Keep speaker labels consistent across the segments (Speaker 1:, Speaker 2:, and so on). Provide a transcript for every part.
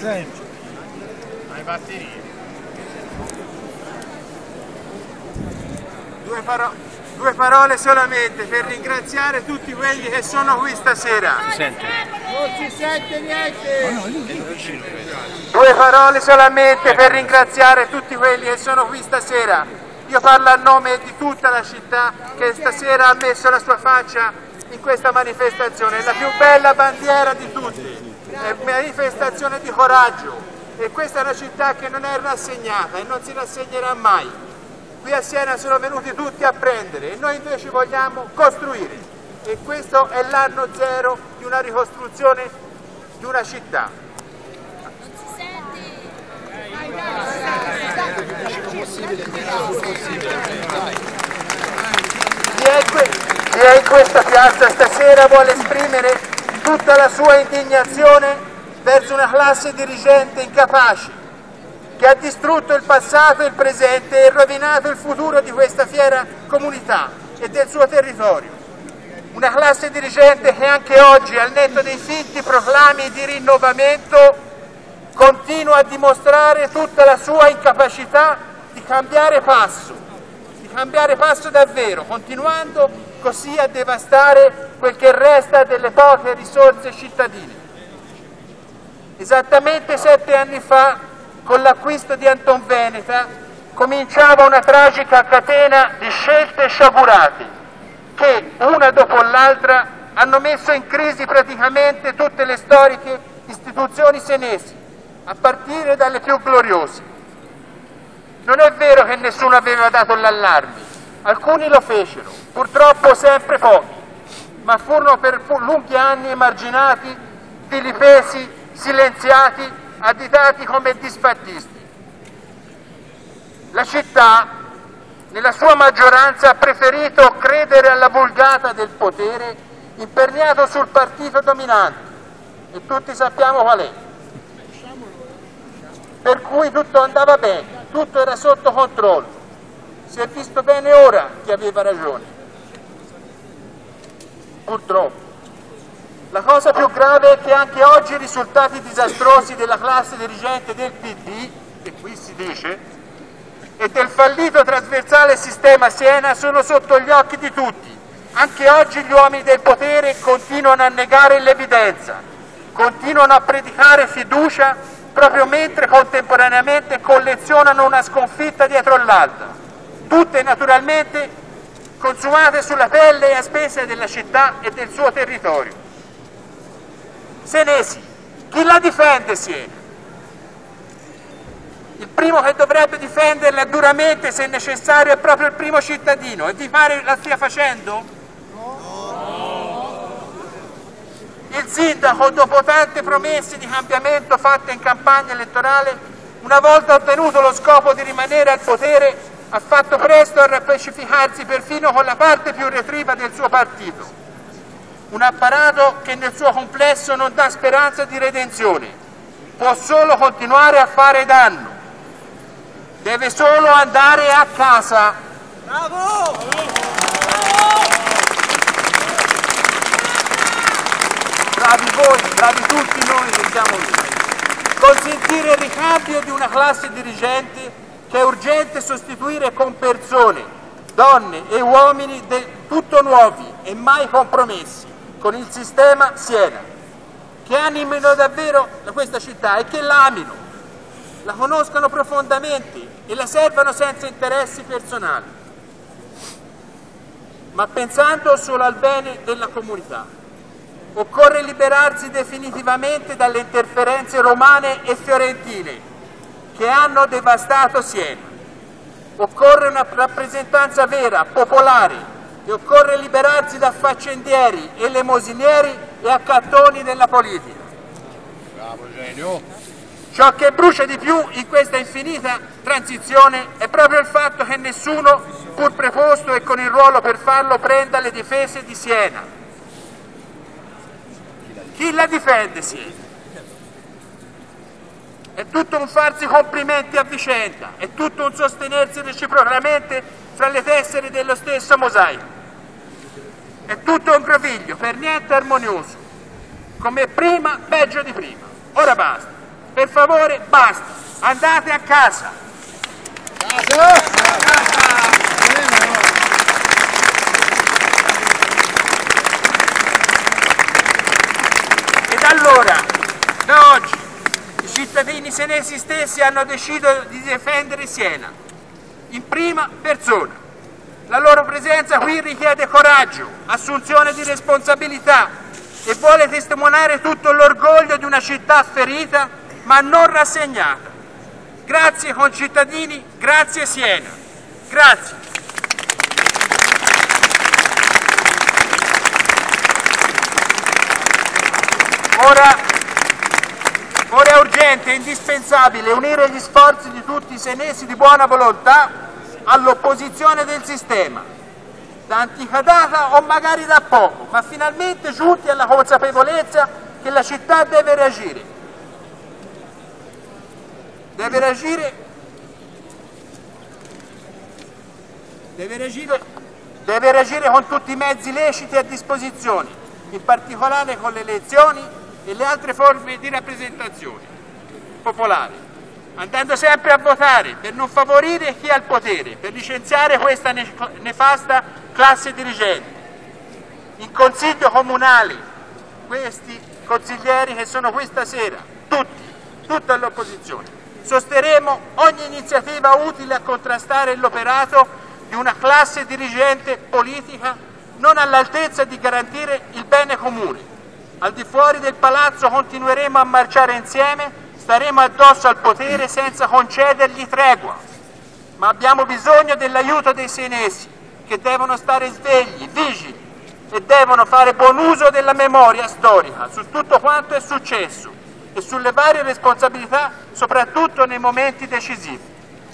Speaker 1: Senti.
Speaker 2: Hai batterie. Due parole solamente per ringraziare tutti quelli che sono qui stasera.
Speaker 1: Si sente?
Speaker 2: Non si sente niente! Due parole solamente per ringraziare tutti quelli che sono qui stasera. Io parlo a nome di tutta la città che stasera ha messo la sua faccia in questa manifestazione. È la più bella bandiera di tutti, è una manifestazione di coraggio e questa è una città che non è rassegnata e non si rassegnerà mai. Qui a Siena sono venuti tutti a prendere e noi invece vogliamo costruire e questo è l'anno zero di una ricostruzione di una città. Chi è in questa piazza stasera vuole esprimere tutta la sua indignazione verso una classe dirigente incapace che ha distrutto il passato e il presente e rovinato il futuro di questa fiera comunità e del suo territorio. Una classe dirigente che anche oggi, al netto dei finti proclami di rinnovamento, continua a dimostrare tutta la sua incapacità di cambiare passo davvero, continuando così a devastare quel che resta delle poche risorse cittadine. Esattamente 7 anni fa, con l'acquisto di Antonveneta, cominciava una tragica catena di scelte sciagurate che, una dopo l'altra, hanno messo in crisi praticamente tutte le storiche istituzioni senesi, a partire dalle più gloriose. Non è vero che nessuno aveva dato l'allarme, alcuni lo fecero, purtroppo sempre pochi, ma furono per lunghi anni emarginati, vilipesi, silenziati, additati come disfattisti. La città, nella sua maggioranza, ha preferito credere alla vulgata del potere imperniato sul partito dominante, e tutti sappiamo qual è. Per cui tutto andava bene, tutto era sotto controllo. Si è visto bene ora chi aveva ragione. Purtroppo. La cosa più grave è che anche oggi i risultati disastrosi della classe dirigente del PD, che qui si dice, e del fallito trasversale sistema Siena sono sotto gli occhi di tutti. Anche oggi gli uomini del potere continuano a negare l'evidenza, continuano a predicare fiducia proprio mentre contemporaneamente collezionano una sconfitta dietro l'altra, tutte naturalmente consumate sulla pelle e a spese della città e del suo territorio. Senesi, chi la difende Siena? Il primo che dovrebbe difenderla duramente, se necessario, è proprio il primo cittadino. E vi pare la stia facendo? No. Il sindaco, dopo tante promesse di cambiamento fatte in campagna elettorale, una volta ottenuto lo scopo di rimanere al potere, ha fatto presto a rappacificarsi perfino con la parte più retriva del suo partito. Un apparato che nel suo complesso non dà speranza di redenzione, può solo continuare a fare danno, deve solo andare a casa. Bravo! Bravi voi, bravi tutti noi che siamo qui. Consentire il ricambio di una classe dirigente che è urgente sostituire con persone, donne e uomini del tutto nuovi e mai compromessi con il sistema Siena, che animino davvero questa città e che la amino, la conoscano profondamente e la servano senza interessi personali, ma pensando solo al bene della comunità. Occorre liberarsi definitivamente dalle interferenze romane e fiorentine che hanno devastato Siena. Occorre una rappresentanza vera, popolare, e occorre liberarsi da faccendieri, elemosinieri e accattoni della politica.
Speaker 1: Bravo genio!
Speaker 2: Ciò che brucia di più in questa infinita transizione è proprio il fatto che nessuno, pur preposto e con il ruolo per farlo, prenda le difese di Siena. Chi la difende Siena? È tutto un farsi complimenti a vicenda, è tutto un sostenersi reciprocamente fra le tessere dello stesso mosaico. È tutto un groviglio, per niente armonioso, come prima, peggio di prima. Ora basta. Per favore, basta, andate a casa. Ed allora, da oggi, i cittadini senesi stessi hanno deciso di difendere Siena, in prima persona. La loro presenza qui richiede coraggio, assunzione di responsabilità e vuole testimoniare tutto l'orgoglio di una città ferita ma non rassegnata. Grazie concittadini, grazie Siena, grazie. Ora è urgente e indispensabile unire gli sforzi di tutti i senesi di buona volontà all'opposizione del sistema, da antica data o magari da poco, ma finalmente giunti alla consapevolezza che la città deve reagire. Deve reagire con tutti i mezzi leciti a disposizione, in particolare con le elezioni e le altre forme di rappresentazione popolare, andando sempre a votare per non favorire chi ha il potere, per licenziare questa nefasta classe dirigente. In consiglio comunale, questi consiglieri che sono questa sera, tutta l'opposizione, sosterremo ogni iniziativa utile a contrastare l'operato di una classe dirigente politica non all'altezza di garantire il bene comune. Al di fuori del palazzo continueremo a marciare insieme, staremo addosso al potere senza concedergli tregua, ma abbiamo bisogno dell'aiuto dei senesi, che devono stare svegli, vigili e devono fare buon uso della memoria storica su tutto quanto è successo e sulle varie responsabilità, soprattutto nei momenti decisivi.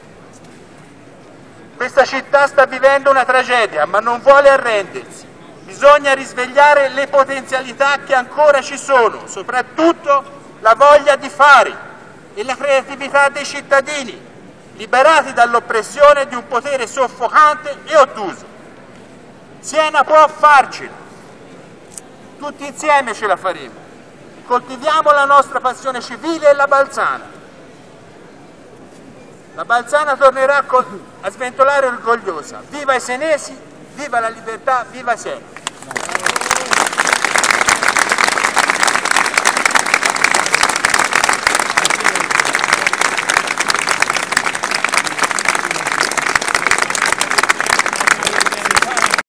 Speaker 2: Questa città sta vivendo una tragedia, ma non vuole arrendersi. Bisogna risvegliare le potenzialità che ancora ci sono, soprattutto la voglia di fare e la creatività dei cittadini, liberati dall'oppressione di un potere soffocante e ottuso. Siena può farcela, tutti insieme ce la faremo. Coltiviamo la nostra passione civile e la Balzana. La Balzana tornerà a sventolare orgogliosa. Viva i senesi, viva la libertà, viva Siena!